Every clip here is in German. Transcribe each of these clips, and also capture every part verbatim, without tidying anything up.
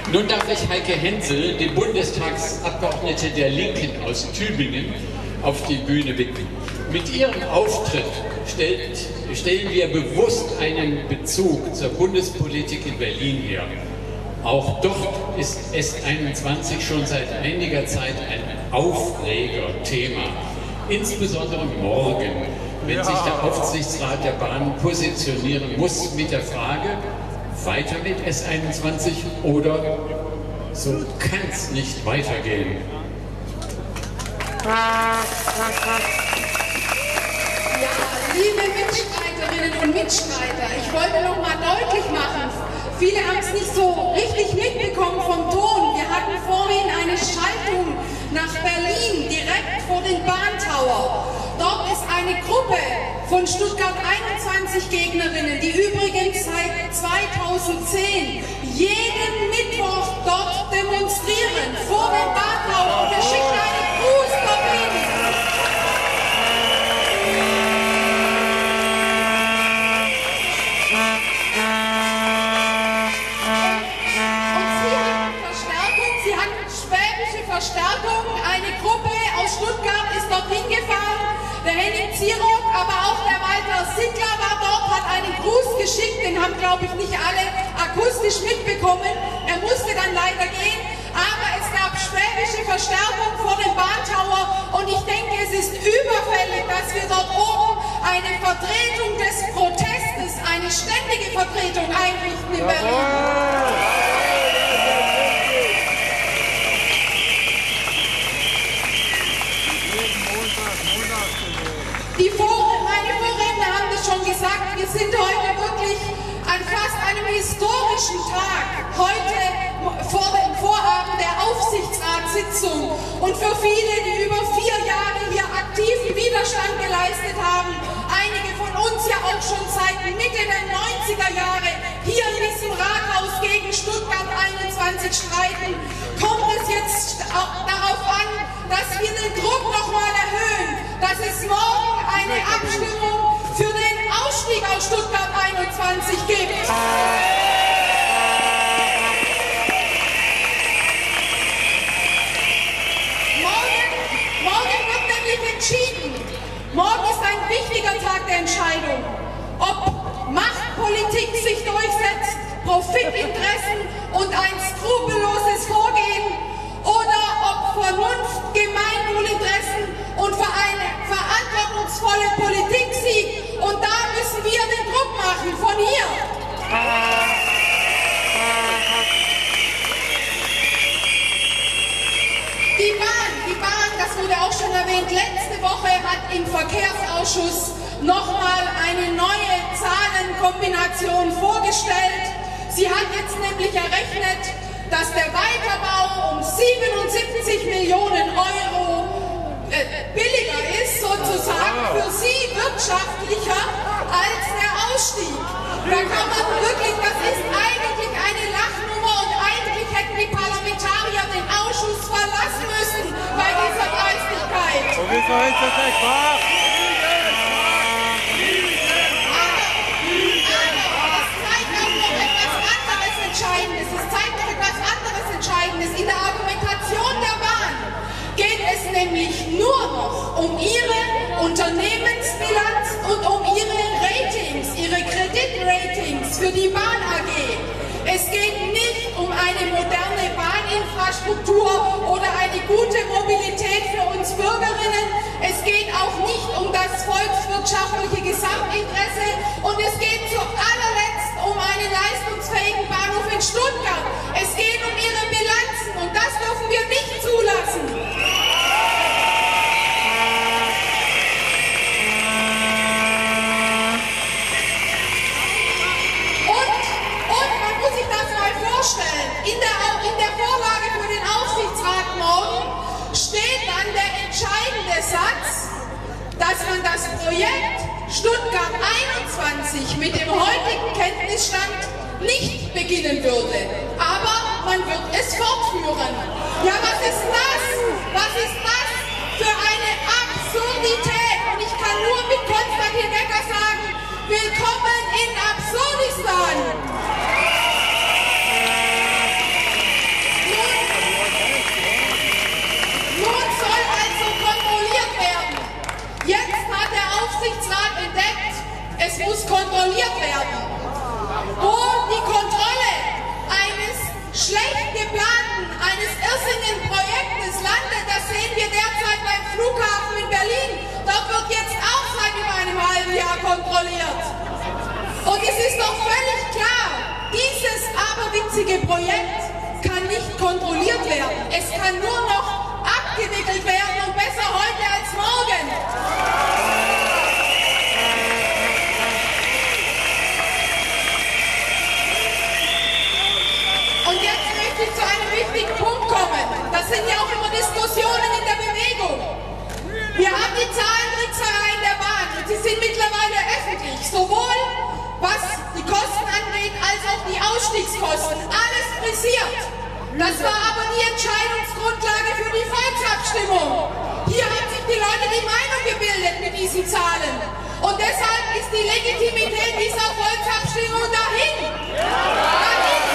Nun darf ich Heike Hensel, die Bundestagsabgeordnete der Linken aus Tübingen, auf die Bühne bitten. Mit ihrem Auftritt stellt, stellen wir bewusst einen Bezug zur Bundespolitik in Berlin her. Auch dort ist S einundzwanzig schon seit einiger Zeit ein Aufregerthema. Insbesondere morgen, wenn sich der Aufsichtsrat der Bahn positionieren muss mit der Frage, weiter mit S einundzwanzig oder so kann es nicht weitergehen. Ja, liebe Mitstreiterinnen und Mitstreiter, ich wollte noch mal deutlich machen, viele haben es nicht so richtig mitbekommen vom Ton. Wir hatten vorhin eine Schaltung nach Berlin, direkt vor den Bahntower. Dort ist eine Gruppe von Stuttgart einundzwanzig Gegnerinnen, die übrigens seit zweitausendzehn jeden Mittwoch dort demonstrieren, vor dem Bahntower. Und wir schicken einen Gruß dorthin. Verstärkung. Eine Gruppe aus Stuttgart ist dorthin gefahren. Der Henning Zierock, aber auch der Walter Sittler war dort, hat einen Gruß geschickt. Den haben, glaube ich, nicht alle akustisch mitbekommen. Er musste dann leider gehen. Aber es gab schwäbische Verstärkung vor dem Bahntower. Und ich denke, es ist überfällig, dass wir dort oben eine Vertretung des Protestes, eine ständige Vertretung einrichten in Berlin. Die Vor meine Vorredner haben das schon gesagt, wir sind heute wirklich an fast einem historischen Tag, heute vor dem Vorabend der Aufsichtsratssitzung. Und für viele, die über vier Jahre hier aktiven Widerstand geleistet haben, einige von uns ja auch schon seit Mitte der neunziger Jahre hier in diesem Rathaus gegen Stuttgart einundzwanzig streiten, kommt es jetzt auch darauf an, dass wir den Druck nochmal erhöhen, dass es morgen eine Abstimmung für den Ausstieg aus Stuttgart einundzwanzig gibt. Morgen, morgen wird nämlich entschieden. Morgen ist ein wichtiger Tag der Entscheidung, ob Machtpolitik sich durchsetzt, Profitinteressen und ein skrupelloses Vorgehen oder ob Vernunft, Gemeinwohlinteressen und für eine verantwortungsvolle Politik siegt. Und da müssen wir den Druck machen, von hier. Die Bahn, die Bahn, das wurde auch schon erwähnt, letzte Woche hat im Verkehrsausschuss nochmal eine neue Zahlenkombination vorgestellt. Sie hat jetzt nämlich errechnet, dass der Weiterbau um siebenundsiebzig Millionen Euro äh, billiger ist, sozusagen für sie wirtschaftlicher als der Ausstieg. Da kann man wirklich, das ist eigentlich eine Lachnummer und eigentlich hätten die Parlamentarier den Ausschuss verlassen müssen bei dieser Dreistigkeit. Und wieso ist das nicht wahr? Entscheidendes. Es zeigt noch etwas anderes Entscheidendes. In der Argumentation der Bahn geht es nämlich nur noch um ihre Unternehmensbilanz und um ihre Ratings, ihre Kreditratings für die Bahn A G. Es geht nicht um eine moderne Bahninfrastruktur oder eine gute Mobilität für uns Bürgerinnen. Es geht auch nicht um das volkswirtschaftliche Gesamtinteresse und es geht zu allerletzt um einen leistungsfähigen Bahnhof in Stuttgart. Es geht um ihre Bilanzen und das dürfen wir nicht zulassen. Und, und man muss sich das mal vorstellen, in der, in der Vorlage für den Aufsichtsrat morgen steht dann der entscheidende Satz, dass man das Projekt Stuttgart einundzwanzig mit dem heutigen Kenntnisstand nicht beginnen würde. Aber man wird es fortführen. Ja, was ist das? Was ist das für eine Absurdität? Und ich kann nur mit Konstantin Becker sagen, willkommen in Absurdistan. es muss kontrolliert werden. Wo die Kontrolle eines schlecht geplanten, eines irrsinnigen Projektes landet, das sehen wir derzeit beim Flughafen in Berlin. Dort wird jetzt auch seit über einem halben Jahr kontrolliert. Und es ist doch völlig klar, dieses aberwitzige Projekt kann nicht kontrolliert werden. Es kann nur noch abgewickelt werden und besser heute als morgen. Und jetzt möchte ich zu einem wichtigen Punkt kommen. Das sind ja auch immer Diskussionen in der Bewegung. Wir haben die Zahlentrickserei in der Bahn und sie sind mittlerweile öffentlich. Sowohl was die Kosten angeht, als auch die Ausstiegskosten. Alles frisiert. Das war aber die Entscheidungsgrundlage für die Volksabstimmung. Hier haben sich die Leute die Meinung gebildet mit diesen Zahlen. Und deshalb ist die Legitimität dieser Volksabstimmung dahin. Dahin.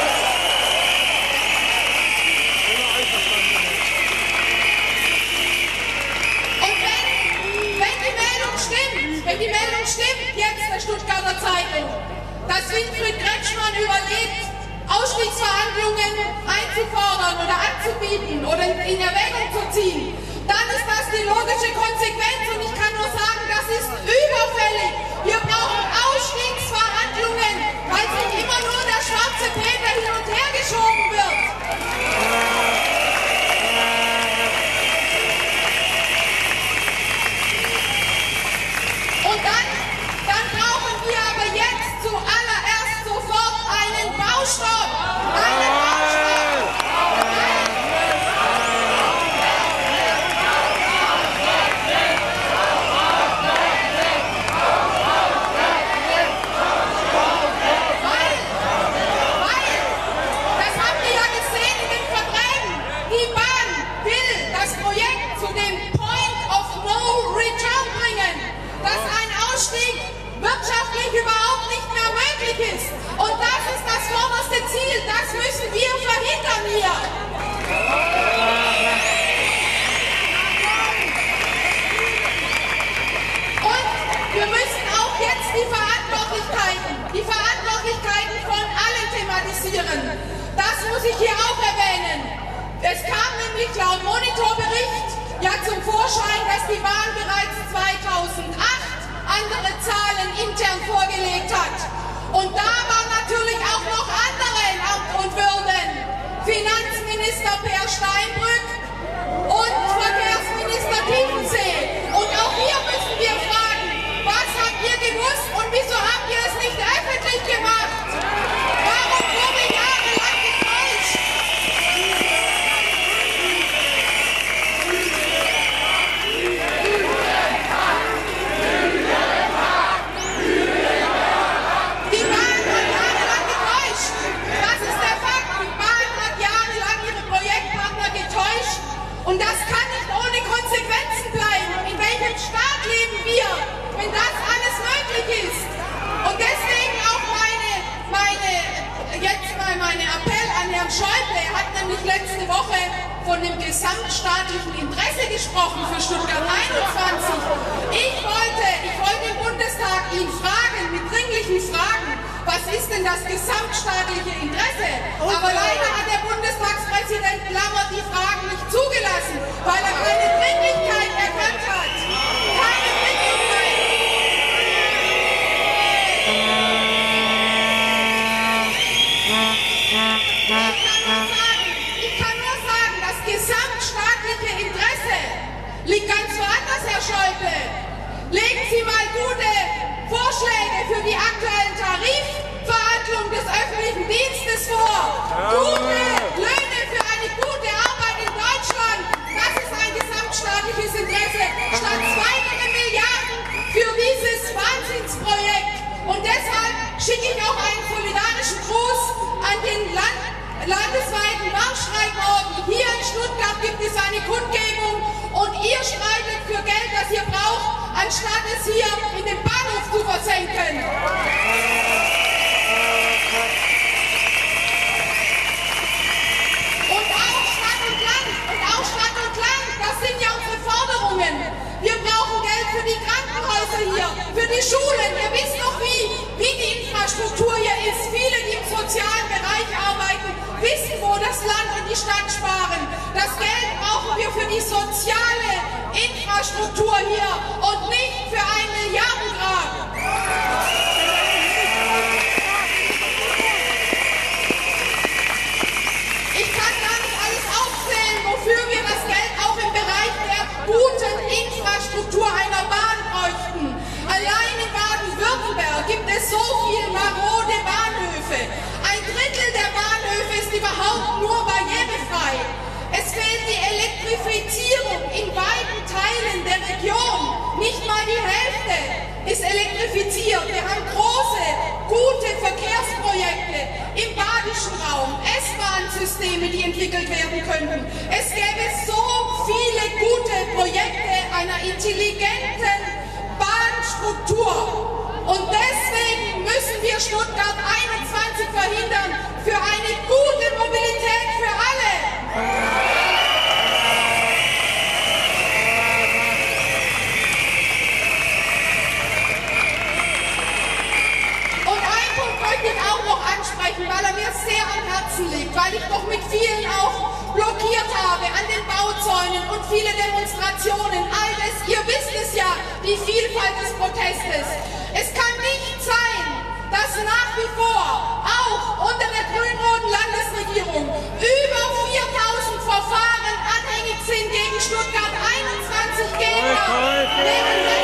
Und wenn, wenn die Meldung stimmt, wenn die Meldung stimmt, jetzt der Stuttgarter Zeitung, dass Winfried Kretschmann überlegt, Ausstiegsverhandlungen einzufordern oder anzubieten oder in Erwägung zu ziehen, dann ist das die logische Konsequenz und ich kann nur sagen, das ist überfällig. Wir brauchen Ausstiegsverhandlungen, weil nicht immer nur der schwarze Peter hin und her geschoben wird. Und dann, dann brauchen wir aber jetzt zuallererst sofort einen Baustopp. Einen Baustopp. Weil, weil, das habt ihr ja gesehen in den Verträgen, die Bahn will das Projekt zu dem Point of No Return bringen, dass ein Ausstieg wirtschaftlich überhaupt nicht mehr möglich ist. Und das ist das vorderste Ziel. Das müssen wir verhindern hier. Und wir müssen auch jetzt die Verantwortlichkeiten, die Verantwortlichkeiten von allen thematisieren. Das muss ich hier auch erwähnen. Es kam nämlich laut Monitorbericht ja zum Vorschein, dass die Bahn bereits zweitausendacht andere Zahlen intern vorgelegt hat. Und da waren natürlich auch noch andere in Amt und Würden. Finanzminister Per Steinbrück und Verkehrsminister Tiefensee. Und auch hier müssen wir fragen, was habt ihr gewusst und wieso habt ihr es nicht öffentlich gemacht? Warum wurde jahrelang getäuscht? Die Bahn hat jahrelang getäuscht. Das ist der Fakt. Die Bahn hat jahrelang ihre Projektpartner getäuscht. Und das kann nicht ohne Konsequenzen bleiben. In welchem Staat leben wir, wenn das alles möglich ist? Und deswegen auch meine, meine, jetzt mal mein Appell an Herrn Schäuble. Er hat nämlich letzte Woche von dem gesamtstaatlichen Interesse gesprochen für Stuttgart einundzwanzig. Ich wollte, ich wollte im Bundestag ihn fragen, mit dringlichen Fragen, was ist denn das gesamtstaatliche Interesse? Aber leider hat der Bundestagspräsident Lammert die Fragen nicht zugelassen, weil er keine Dringlichkeit erkannt hat. Keine Dringlichkeit. Ich kann nur sagen, ich kann nur sagen, das gesamtstaatliche Interesse liegt ganz woanders, Herr Schäuble. Legen Sie mal gute Vorschläge für die aktuellen Tarifverhandlungen des öffentlichen Dienstes vor. Gute Löhne für eine gute Arbeit in Deutschland. Das ist ein gesamtstaatliches Interesse. Statt weitere Milliarden für dieses Wahnsinnsprojekt. Und deshalb schicke ich auch einen solidarischen Gruß an den Land landesweiten Warnstreikorden. Hier in Stuttgart gibt es eine Kundgebung und ihr streitet für Geld, das ihr braucht, anstatt es hier in den Bahnhof zu versenken. Und auch Stadt und Land, und auch Stadt und Land, das sind ja unsere Forderungen. Wir brauchen Geld für die Krankenhäuser Straße hier, für die Schulen. Ihr wisst doch, wie, wie die Infrastruktur hier ist. Viele, die im sozialen Bereich arbeiten, wissen, wo das Land und die Stadt sparen. Das Geld brauchen wir für die soziale Infrastruktur hier und nicht für ein Milliardengrab. Ich kann gar nicht alles aufzählen, wofür wir das Geld auch im Bereich der guten Infrastruktur einer Bahn bräuchten. Allein in Baden-Württemberg gibt es so viele marode Bahnhöfe. Ein Drittel der Bahnhöfe ist überhaupt nur barrierefrei. Es fehlt die Elektrifizierung in beiden Teilen der Region. Nicht mal die Hälfte ist elektrifiziert. Wir haben große, gute Verkehrsprojekte im badischen Raum, S-Bahn-Systeme, die entwickelt werden könnten. Es gäbe so viele gute Projekte einer intelligenten Bahnstruktur. Und deswegen müssen wir Stuttgart einundzwanzig verhindern für eine gute Mobilität für alle. Weil er mir sehr am Herzen liegt, weil ich doch mit vielen auch blockiert habe an den Bauzäunen und viele Demonstrationen, all das, ihr visst es ja, die Vielfalt des Protestes. Es kann nicht sein, dass nach wie vor, auch unter der grün-roten Landesregierung, über viertausend Verfahren anhängig sind gegen Stuttgart einundzwanzig Gegner.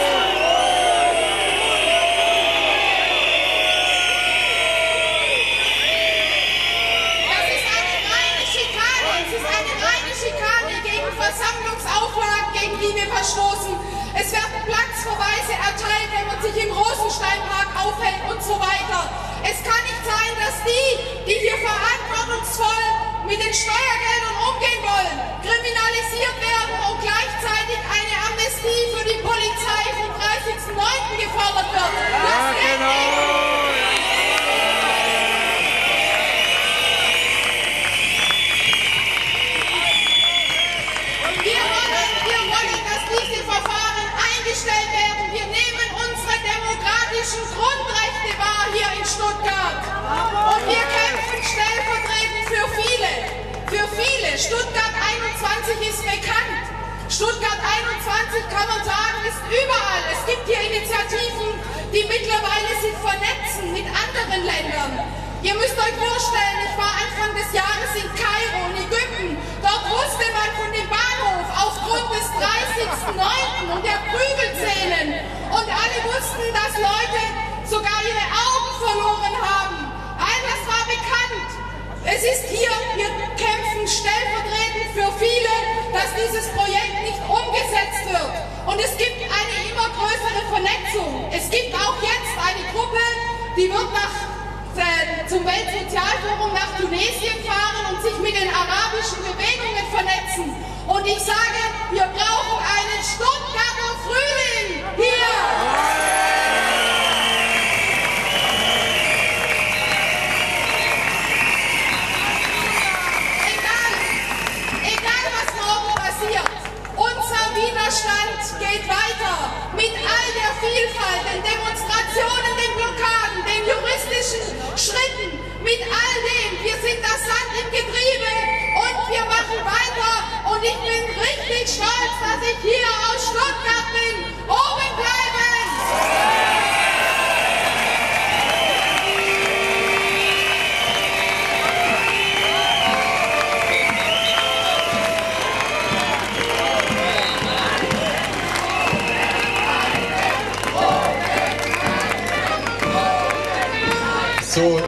Versammlungsauflagen, gegen die wir verstoßen. Es werden Platzverweise erteilt, wenn man sich im Rosensteinpark aufhält und so weiter. Es kann nicht sein, dass die, die hier verantwortungsvoll mit den Steuergeldern umgehen wollen, kriminalisiert werden und gleichzeitig eine Amnestie für die Polizei vom dreißigsten neunten gefordert wird. Das geht nicht. Werden. Wir nehmen unsere demokratischen Grundrechte wahr hier in Stuttgart. Und wir kämpfen stellvertretend für viele. Für viele. Stuttgart einundzwanzig ist bekannt. Stuttgart einundzwanzig, kann man sagen, ist überall. Es gibt hier Initiativen, die mittlerweile sich vernetzen mit anderen Ländern. Ihr müsst euch vorstellen, ich war Anfang des Jahres in Kairo, in Ägypten. Dort wusste man von dem Bahnhof aufgrund des dreißigsten neunten und der Prügelszenen. Und alle wussten, dass Leute sogar ihre Augen verloren haben. All das war bekannt. Es ist hier, wir kämpfen stellvertretend für viele, dass dieses Projekt nicht umgesetzt wird. Und es gibt eine immer größere Vernetzung. Es gibt auch jetzt eine Gruppe, die wird nach zum Weltsozialforum nach Tunesien fahren und sich mit den arabischen Bewegungen vernetzen. Und ich sage, wir brauchen einen Stuttgarter Frühling hier. Egal, egal was morgen passiert, unser Widerstand geht weiter mit all der Vielfalt, den Demonstrationen, den Blockaden, den juristischen Schritten, mit all dem. Wir sind das Sand im Getriebe und wir machen weiter. Und ich bin richtig stolz, dass ich hier aus Stuttgart bin. Oben bleiben! So.